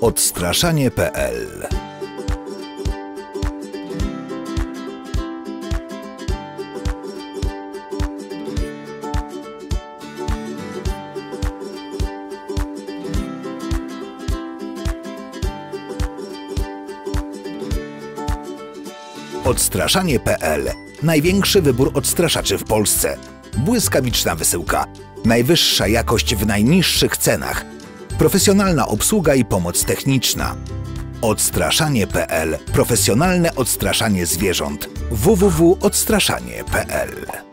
Odstraszanie.pl. Odstraszanie.pl. Największy wybór odstraszaczy w Polsce. Błyskawiczna wysyłka. Najwyższa jakość w najniższych cenach. Profesjonalna obsługa i pomoc techniczna. Odstraszanie.pl. Profesjonalne odstraszanie zwierząt. www.odstraszanie.pl.